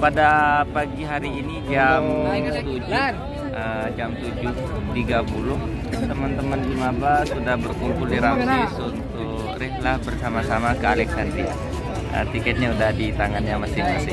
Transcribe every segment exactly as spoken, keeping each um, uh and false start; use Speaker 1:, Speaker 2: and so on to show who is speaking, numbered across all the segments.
Speaker 1: pada pagi hari ini jam tujuh, uh, jam tujuh tiga puluh teman-teman di Maba sudah berkumpul di Ramses untuk rihlah bersama-sama ke Alexandria. Uh, tiketnya udah di tangannya masing-masing.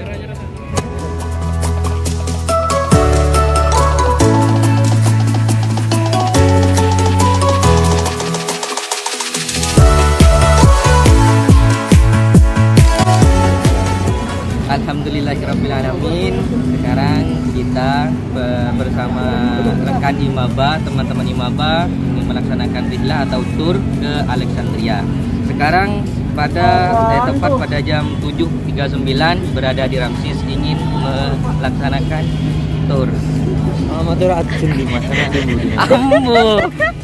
Speaker 2: Alhamdulillahirrahmanirrahim. Sekarang kita bersama rekan Imaba, teman-teman Imaba ingin melaksanakan rihlah atau tur ke Alexandria. Sekarang pada eh, tepat pada jam tujuh tiga puluh sembilan berada di Ramses ingin melaksanakan tur.
Speaker 1: Amatur atun di masalah
Speaker 2: Ambo.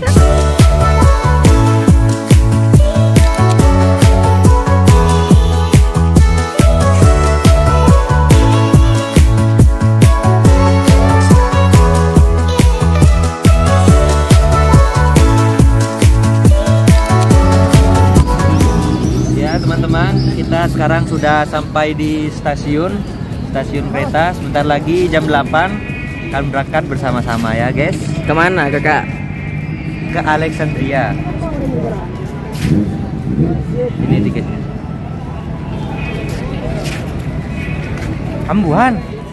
Speaker 1: Teman-teman, kita sekarang sudah sampai di stasiun stasiun kereta. Sebentar lagi jam delapan akan berangkat bersama-sama ya guys.
Speaker 2: Kemana kakak?
Speaker 1: Ke Alexandria. Ini tiketnya. Ambuhan.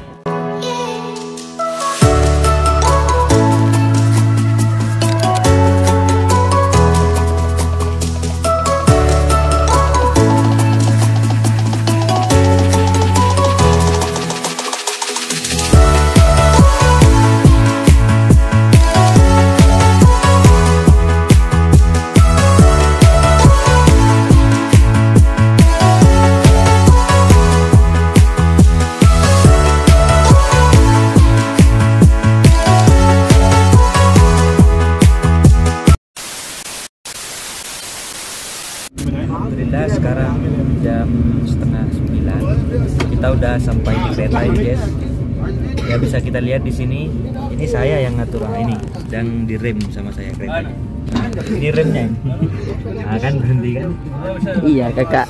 Speaker 1: Alhamdulillah sekarang jam setengah sembilan kita udah sampai di kereta ya guys. Ya bisa kita lihat di sini. Ini saya yang ngatur, nah, ini sedang direm sama saya kereta. Nah, ini remnya. Nah, kan berhenti kan?
Speaker 2: Iya kakak.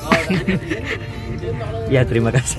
Speaker 1: Ya terima kasih.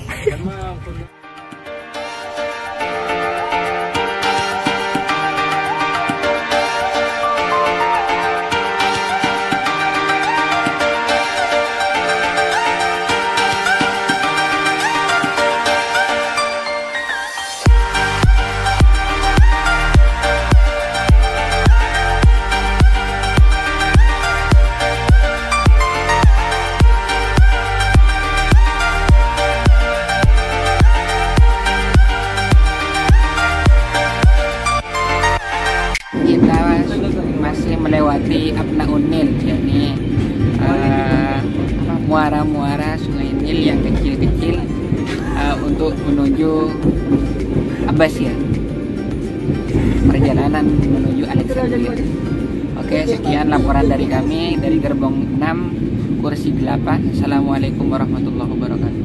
Speaker 3: Masih melewati Abnaun Nil, yakni uh, muara-muara sungai Nil yang kecil-kecil uh, untuk menuju Abbasiyah, perjalanan menuju Alexandria. Oke, sekian laporan dari kami dari gerbong enam kursi delapan. Assalamualaikum warahmatullahi wabarakatuh.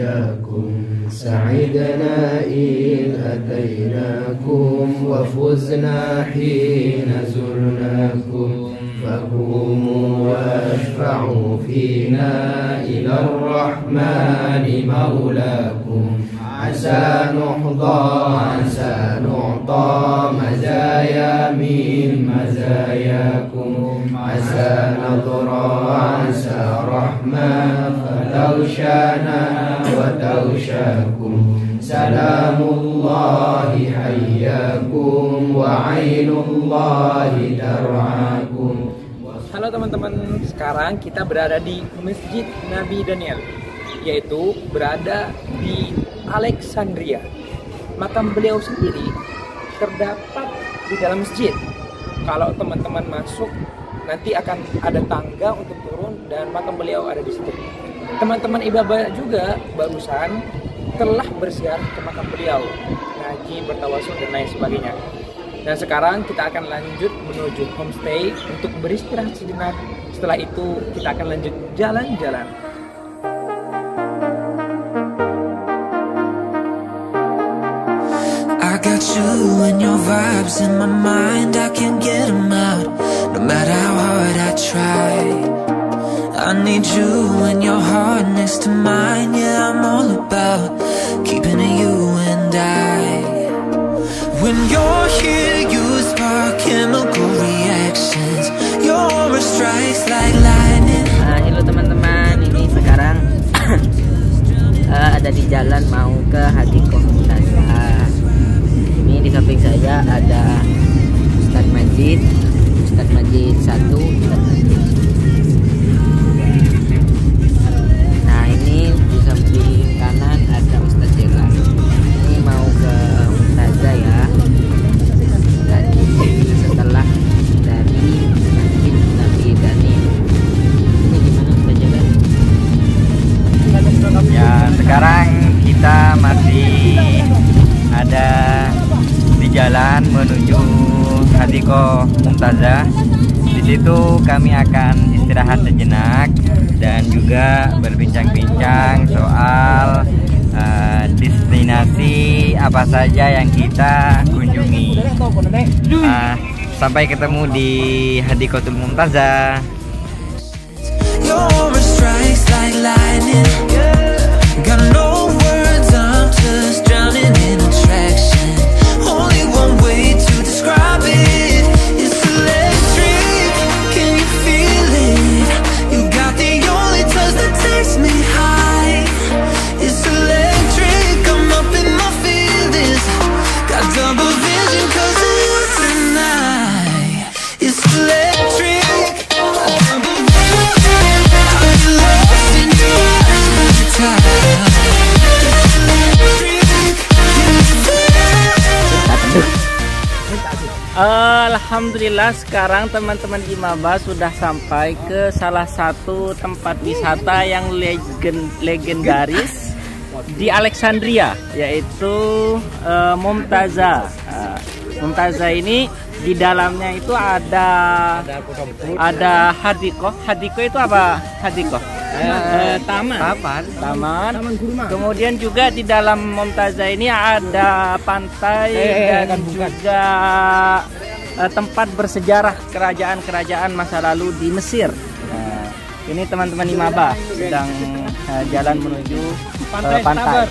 Speaker 4: مولاكم سعدنا إذ أتيناكم وفزنا حين زرناكم فقوموا واشفعوا فينا إلى الرحمن مولاكم عسى نحظى عسى نعطى مزايا من مزاياكم عسى نظرى عسى رحمة فتغشانا وتغشاكم سلام الله حياكم وعين الله ترعاكم.
Speaker 5: Halo teman-teman, sekarang kita berada di Masjid Nabi Daniel, yaitu berada di Alexandria. Makam beliau sendiri terdapat di dalam masjid. Kalau teman-teman masuk, nanti akan ada tangga untuk turun dan makam beliau ada di situ. Teman-teman ibadah juga barusan telah berziarah ke makam beliau, ngaji, bertawasul dan lain sebagainya. Dan sekarang kita akan lanjut menuju homestay untuk beristirahat sejenak. Setelah itu kita akan lanjut jalan-jalan.
Speaker 6: I got you and your vibes in my mind, I can't get them out, no matter how hard I try. I need you and your heart next to mine, yeah, I'm all about keeping it you and I. When you're here, you spark chemical reactions, your aura strikes like lightning.
Speaker 2: Uh, halo teman-teman, ini sekarang uh, ada di jalan mau ke Hadikoh Mumtazah. Ini di samping saya ada Ustadz Majid, Ustadz Majid satu, Ustadz Majid. Nah ini di samping kanan ada Ustadz Jelas. Ini mau ke Mumtazah ya. Jadi setelah dari Masjid Nabi Daniel. Ini gimana Ustadz Jelas?
Speaker 1: Ya, sekarang kita masih ada di jalan menuju Hadikoh Mumtazah. Di situ kami akan istirahat sejenak dan juga berbincang-bincang soal uh, destinasi apa saja yang kita kunjungi. Uh, sampai ketemu di Hadikohul Mumtazah.
Speaker 6: Your aura strikes like lightning. Got no words, I'm just drowning in attraction. Only one way to describe it. It's electric. Can you feel it? You got the only touch that takes me high. It's electric. I'm up in my feelings. Got double vision 'cause of you tonight. It's electric. Double vision. I'm lost in your eyes every time.
Speaker 5: Alhamdulillah sekarang teman-teman Imaba sudah sampai ke salah satu tempat wisata yang legend legendaris di Alexandria, yaitu uh, Mumtazah. Uh, Mumtazah ini di dalamnya itu ada ada hadikoh. Hadikoh itu apa? Hadikoh. Eh, taman. Taman. Taman. Kemudian juga di dalam Mumtazah ini ada pantai eh, dan juga eh, tempat bersejarah kerajaan-kerajaan masa lalu di Mesir. Nah, ini teman-teman Imaba sedang eh, jalan menuju eh, pantai.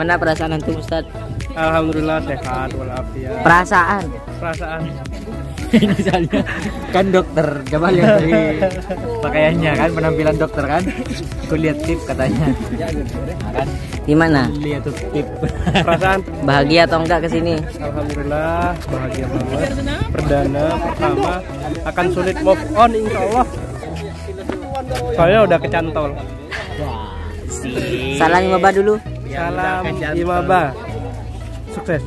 Speaker 2: Gimana perasaan antum Ustaz?
Speaker 7: Alhamdulillah sehat walafiat.
Speaker 2: Perasaan.
Speaker 7: Perasaan.
Speaker 1: Ini soalnya kan dokter, coba lihat dari pakaiannya kan, penampilan dokter kan. Aku lihat tip katanya. Nah, kan
Speaker 2: Gimana?
Speaker 1: lihat tuh tip.
Speaker 7: Perasaan
Speaker 2: Bahagia atau enggak kesini?
Speaker 7: alhamdulillah bahagia banget. Perdana pertama akan sulit move on insya Allah. Soalnya udah kecantol.
Speaker 2: Salam Imaba dulu.
Speaker 7: Salam Imaba. Sukses.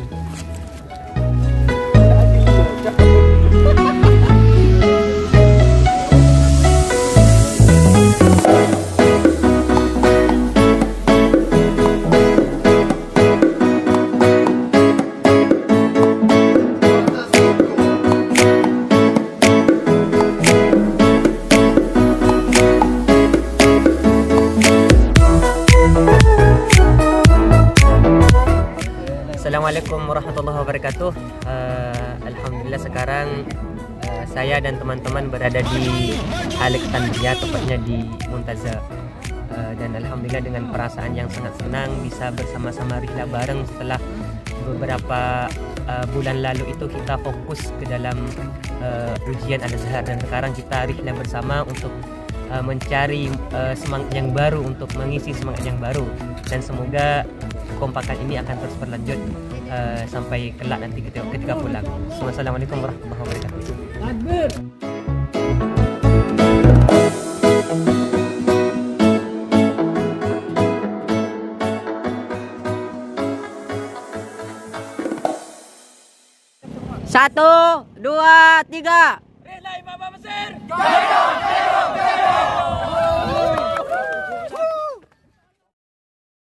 Speaker 8: Assalamualaikum warahmatullahi wabarakatuh. Uh, Alhamdulillah sekarang uh, saya dan teman-teman berada di Alexandria, tepatnya di Muntazah. Uh, dan Alhamdulillah dengan perasaan yang sangat senang bisa bersama-sama rihlah bareng setelah beberapa uh, bulan lalu itu kita fokus ke dalam uh, ujian Al-Azhar, dan sekarang kita rihlah bersama untuk uh, mencari uh, semangat yang baru, untuk mengisi semangat yang baru, dan semoga kompakan ini akan terus berlanjut uh, sampai kelak nanti ketika, ketika pulang. Wassalamualaikum warahmatullahi wabarakatuh.
Speaker 2: Satu, dua, tiga.
Speaker 5: Rihlah Imaba Mesir. Jaya, jaya, jaya.